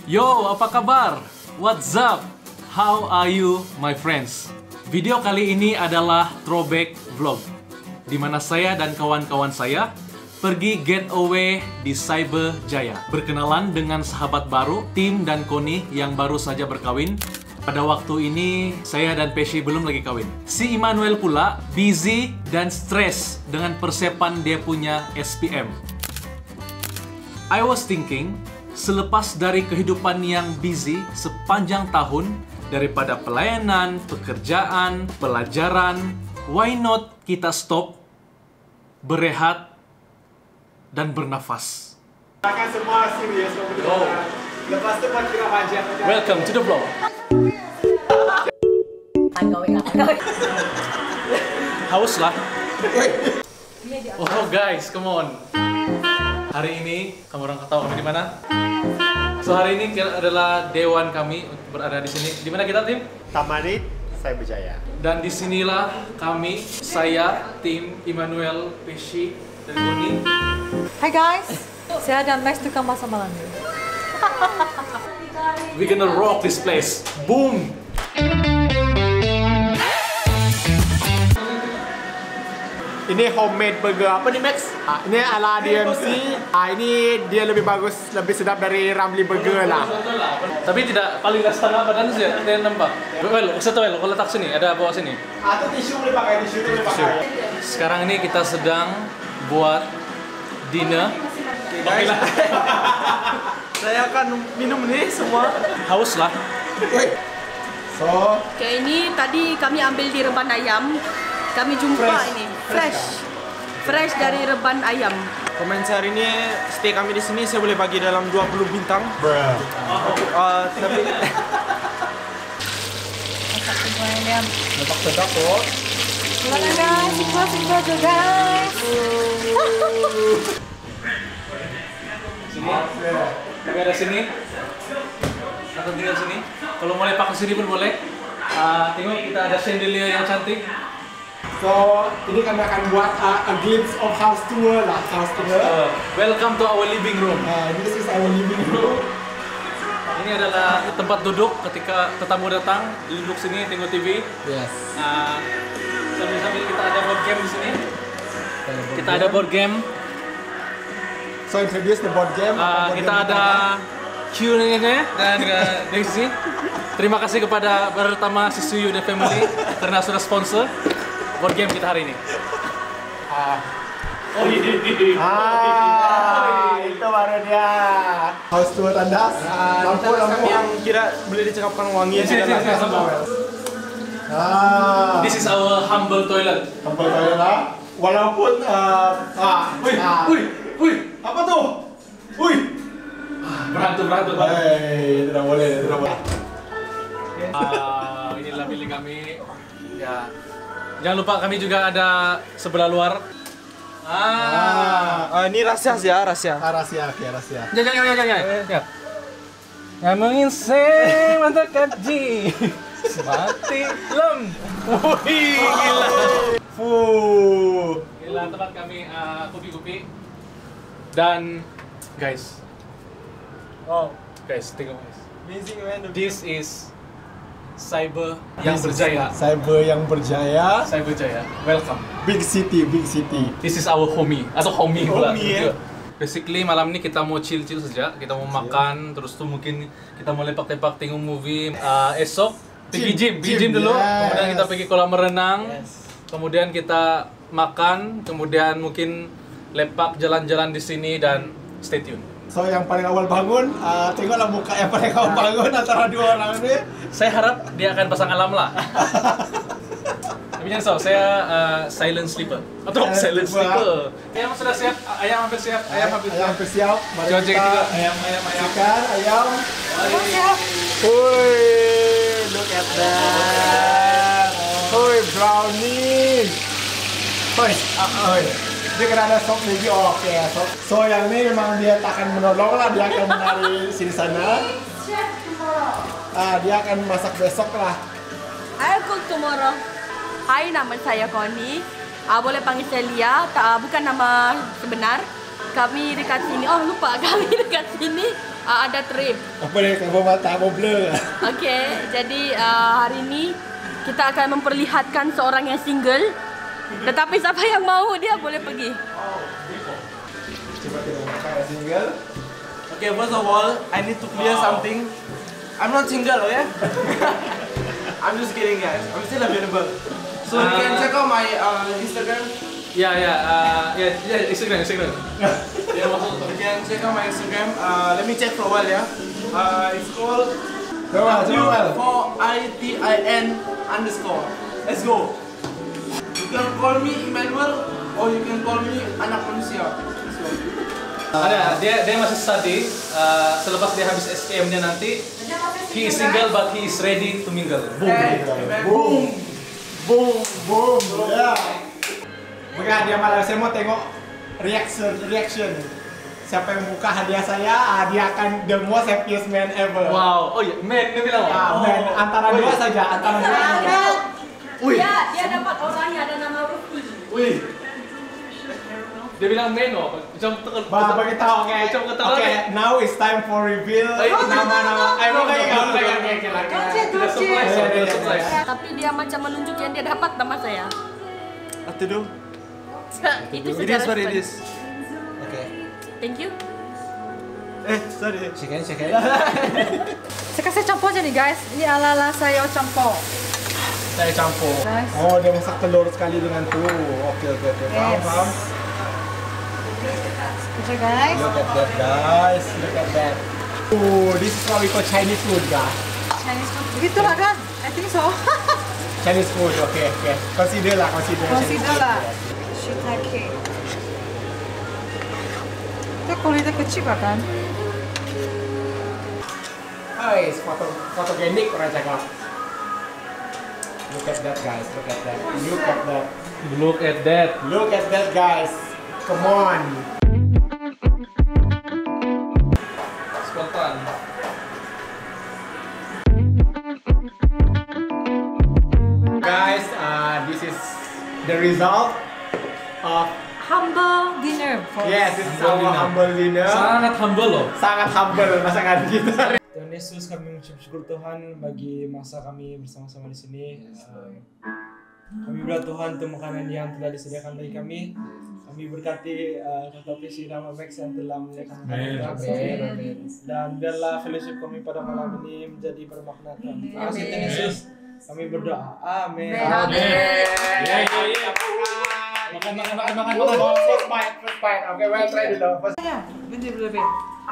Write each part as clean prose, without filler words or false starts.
Yo, apa kabar? What's up? How are you, my friends? Video kali ini adalah throwback vlog, di mana saya dan kawan-kawan saya pergi getaway di Cyber Jaya. Berkenalan dengan sahabat baru, Tim dan Koni yang baru saja berkawin. Pada waktu ini, saya dan Pesci belum lagi kawin. Si Immanuel pula busy dan stres dengan persiapan dia punya SPM. I was thinking, selepas dari kehidupan yang busy sepanjang tahun, daripada pelayanan, pekerjaan, pelajaran, why not kita stop, berehat, dan bernafas. Akan semua serius. Lepas itu buat kira wajah. Welcome to the vlog. Haus lah. Oh guys, come on. Hari ini kamu orang tahu kami di mana? So hari ini adalah dewan kami berada di sini. Di mana kita, Tim? Tamanit Cyber Jaya. Dan disinilah kami, saya, Tim, Immanuel, Pesci, dan Koni. Hai guys, saya dan Max tukang masak malam ini. We gonna rock this place. Boom! Ini homemade burger apa nih, Max? Ini ala DMC. Ini dia lebih bagus, lebih sedap dari Ramly Burger lah. Tapi tidak paling setengah badan sih, saya nampak. Well, usah tahu kalau letak sini, ada bawa sini. Atau tisu boleh pakai, tisu boleh pakai. Sekarang ini kita sedang buat dinner. Baiklah. Saya akan minum nih semua. Haus lah. So, Oke, ini tadi kami ambil di reban ayam. Kami jumpa ini fresh dari reban ayam. Komentar ini stay kami di sini saya boleh bagi dalam 20 bintang. Tapi sedap kok. Gimana guys? Sebuah guys. Sini. Tapi ada sini. Akan tinggal sini. Kalau mau lepak ke sini pun boleh. Tengok kita ada chandelier yang cantik. So, ini kami akan buat a glimpse of house tour lah, house tour. Welcome to our living room. This is our living room. Ini adalah tempat duduk ketika tetamu datang, duduk sini tengok TV. Yes. Sambil-sambil kita ada board game di sini. Kita ada board game. So introduce the board game. Kita ada Q&A dan dari sini. Terima kasih kepada pertama Sisuyu dan Family karena sudah sponsor board game kita hari ini. Itu baru dia. House tour tandas. Lampu yang kira boleh dicakapkan wangi. Sini. This is our humble toilet. Tempat saya lah. Walaupun Wih, apa tuh? Wih. berhantu. Tidak boleh. Inilah milik kami. Ya. Jangan lupa kami juga ada sebelah luar. Ini rahasia. Rahasia. Jangan. Ya. Ngomongin saya mantap kaji. Mati lem. Wih, gila. Gila tempat kami kopi-kopi. Dan guys. Guys, tengok guys. This is Cyber yang berjaya. Cyber yang berjaya. Cyber Jaya. Welcome. Big city. This is our homie atau homie pula. Ya. Basically malam ini kita mau chill saja. Kita mau makan, terus tuh mungkin kita mau lepak-lepak tengok movie. Esok pergi gym dulu. Yes. Kemudian kita pergi kolam renang. Kemudian kita makan. Kemudian mungkin lepak jalan-jalan di sini dan stay tune. So yang paling awal bangun, tengoklah muka yang paling awal bangun antara dua orang ini. Saya harap dia akan pasang alam lah. Tapi jangan risau, saya silent sleeper. Atau silent sleeper. Ayam sudah siap, ayam hampir siap. Ayam hampir siap. Mari Coba cek kita juga. Ayam. ikan, ayam. Wih, look at that. Wih, brownie. Wih, dia kena ada sop lagi. Oke, so yang ini memang dia tak akan menolong lah, dia akan menari sini sana. Dia akan masak besok lah. I'll cook tomorrow. Hai, nama saya Koni. Boleh panggil saya Lia, bukan nama sebenar. Kami dekat sini. Oh, lupa kami dekat sini. ada trip. Apa ni? Kamu mata mau blur. Okey, jadi hari ini kita akan memperlihatkan seorang yang single. Tetapi siapa yang mau dia boleh pergi. Coba kita makan single. Okay, first of all, I need to clear something. I'm not single, okay? I'm just kidding, guys. I'm still available. So you can check out my Instagram. Instagram. Yeah, you can check out my Instagram. Let me check for a while, yeah. It's called WITIN_. Let's go. You can call me Emmanuel or you can call me anak manusia. Let's go. Ada, dia masih study. Selepas dia habis SPM dia nanti, he is single but he is ready to mingle. Boom. Boom. Ya. Bukan dia malah saya mau tengok reaction. Siapa yang buka hadiah saya, dia akan the most happiest man ever. Wow. Oh iya, man dia bilang. Man, antara dua saja. Dia dapat orangnya ada nama Rufi. Wih. Dia bilang Meno, macam Bagi tahu, oke. Now it's time for reveal nama-nama. Tapi dia macam menunjuk yang dia dapat nama saya. Atuh. Itu It is what it is. Oke. Thank you. Sorry. Second. Saya kasih campur aja nih guys. Ini ala-ala saya campur. Saya campur. Guys. Oh, dia masak telur sekali dengan tu. Oke. Yes. Paham. Oke guys. Look at that, guys. Look at that. Oh, this is what we call Chinese food, guys. Chinese food. Begitulah kan? I think so. Chinese food, oke. Consider lah. Consider lah. Shiitake. Itu kulitnya kecil kan? Hai, fotogenik orang cakap. Look at that, guys. Look at that, guys. Come on. Spontan. Guys, this is the result of Humble dinner. this is our humble dinner. Sangat humble loh. Sangat humble masakan kita. Tuhan Yesus, kami mengucap syukur Tuhan bagi masa kami bersama-sama di sini. Kami berdoa Tuhan untuk makanan yang telah disediakan bagi kami. Kami berkati Kata Visi nama Max yang telah menyediakan makanan kami. Dan biarlah fellowship kami pada malam ini menjadi bermakna Tuhan. Terima kasih Tuhan Yesus. Kami berdoa. Amin. Makan. First bite. Oke, well try dulu. Ya, bentar lebih.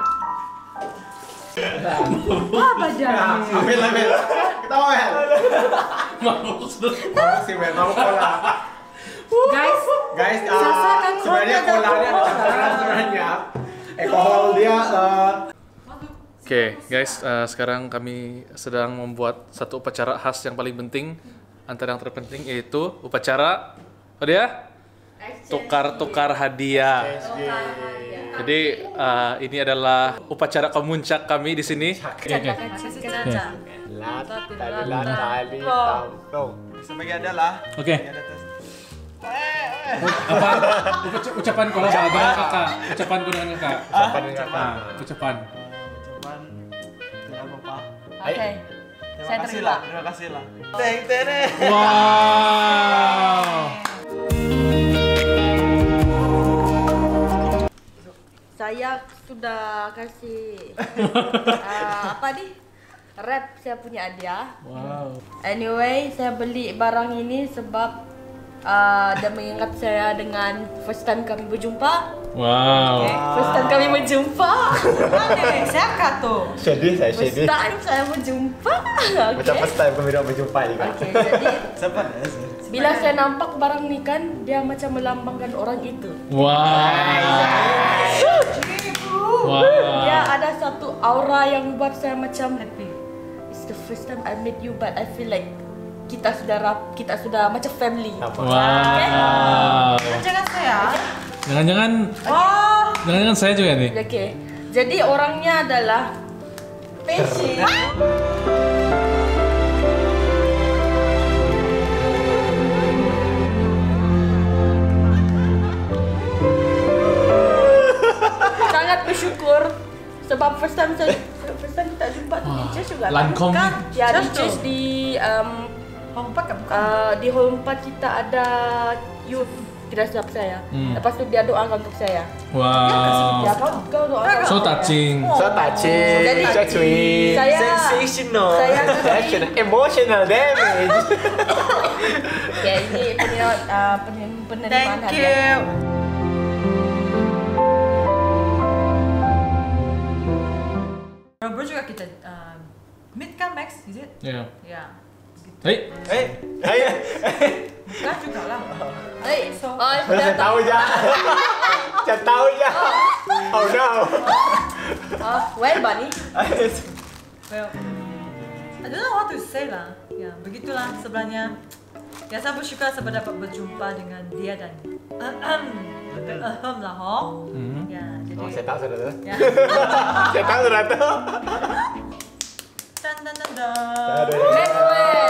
Apa dah? Ambil. Kita mau Mel. Makasih Mel, mau cola. Guys, sebenarnya colanya ada campuran sebenarnya. Alkohol dia. Oke, guys, sekarang kami sedang membuat satu upacara khas yang paling penting. Antara yang terpenting yaitu upacara tukar hadiah. Jadi ini adalah upacara kemuncak kami di sini. Sebagai adalah. Oke. Apa? Ucapan kalau dengan kakak. Ucapan dengan kakak. Ucapan. Tidak apa-apa. Oke. Saya terima. Terima kasih lah. Wow. Saya sudah kasih rap saya punya hadiah. Wow. Anyway, saya beli barang ini sebab dia mengingat saya dengan first time kami berjumpa. Wow. First time kami berjumpa. siapa tuh? Sedih. First time saya berjumpa. Macam first time kami berjumpa juga. Oke, jadi Siapa? bila saya nampak barang ini kan dia macam melambangkan orang itu. Wow. Dia ada satu aura yang membuat saya macam it's the first time I met you but I feel like kita sudah macam family. Wow. Jangan saya. Jangan-jangan saya juga nih. Oke. Jadi orangnya adalah Peci. Sangat bersyukur Sebab first time kita jumpa tu di church juga. Lancome ni. Ya, di Church church tu. di Home Park kan bukan? di home part kita ada youth, tidak silap saya. Lepas tu dia doakan untuk saya. Wow. Ya, kau doakan. So touching. So touching, Jadi, so sweet. saya Sensational. saya Emotional damage. ya ini penerimaan Thank hadiah. you. Bro juga kita meet kan Max, is it? Yeah. Ya. Hey. Bukan juga lah. Hey, So, Saya tahu je. Saya tahu je. Oh no. well Bunny. well, I don't know what to say lah. Ya, begitulah sebenarnya. Ya, saya bersyukur saya dapat berjumpa dengan dia dan lah, ho. Ya, jadi. Oh, saya tahu sudah tu. Ya. Saya tahu sudah tu. Dan. Next one.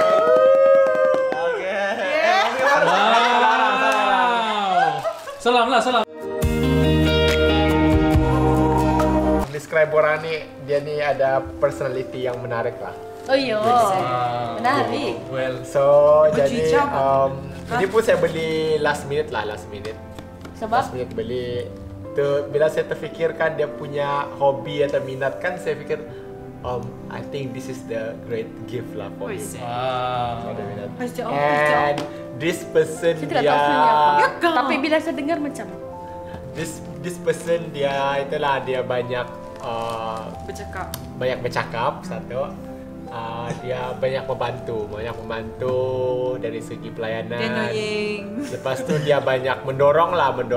Wow. Salam lah, salam. Describe orang ni, dia ni ada personality yang menarik lah. Oh iya. Menarik. Well, So jadi Berjijak. ini pun saya beli last minute. Last Sebab minute beli. Bila saya terfikirkan dia punya hobi atau minat kan, saya fikir I think this is the great gift lah for him. wow. Ada minat. Pasti And this person saya tidak dia tahu sebenarnya apa. Ya kau. Tapi bila saya dengar macam this person dia itulah dia banyak bercakap satu. Dia banyak membantu dari segi pelayanan. Dia annoying. Lepas tu dia banyak mendorong.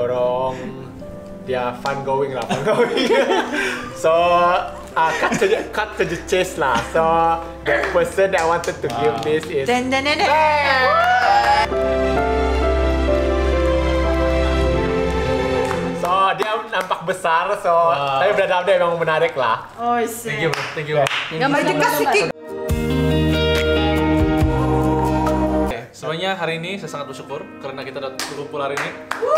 Dia fun going. So cut to the chase lah. So that person that I wanted to give this is So dia nampak besar. So tapi berada dia memang menarik lah. Oh, Thank you, bro. Thank you. gambar sikit. Sebenarnya hari ini saya sangat bersyukur karena kita dapat berkumpul hari ini.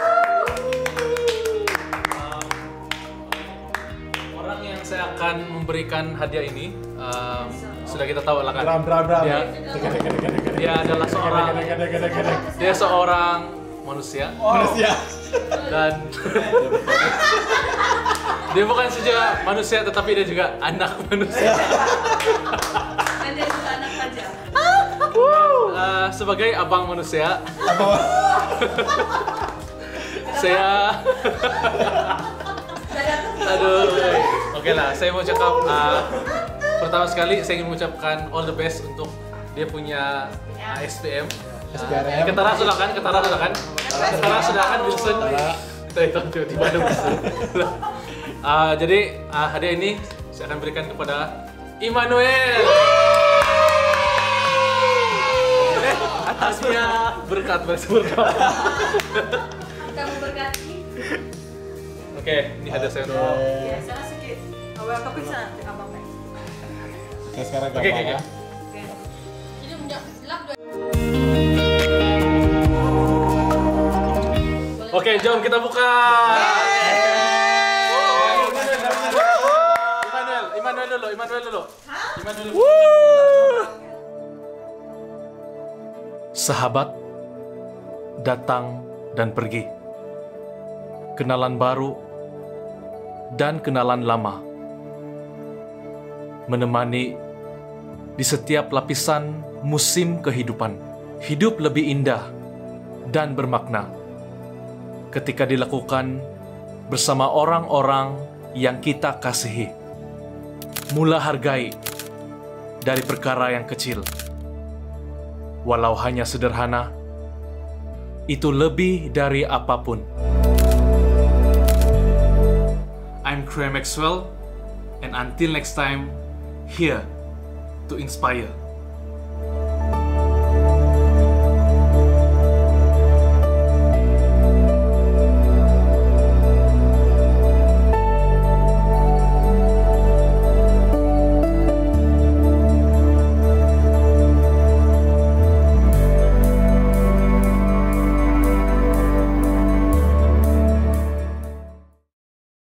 Orang yang saya akan memberikan hadiah ini sudah kita tahu lah kan. Dia adalah seorang manusia. Dan dia bukan saja manusia tetapi dia juga anak manusia. Dia juga anak saja. Sebagai abang manusia, saya oke lah, saya mau cakap pertama sekali saya ingin mengucapkan all the best untuk dia punya SPM. Ketara sudah kan Wilson. Kita hitung tiba-tiba ada Wilson. Jadi hadiah ini saya akan berikan kepada Immanuel. Atasnya berkat. Kamu berkati. Oke, ini hadiah saya untuk. Ya, sana sikit. Awal kau bisa abang Max. Oke, sekarang Oke. Oke. Ini menjawab silap dua. Oke, jom kita buka. Immanuel dulu. Sahabat datang dan pergi. Kenalan baru dan kenalan lama. Menemani di setiap lapisan musim kehidupan. Hidup lebih indah dan bermakna ketika dilakukan bersama orang-orang yang kita kasihi. Mula hargai dari perkara yang kecil. Walau hanya sederhana, itu lebih dari apapun. I'm Craig Maxwell, and until next time, here to inspire.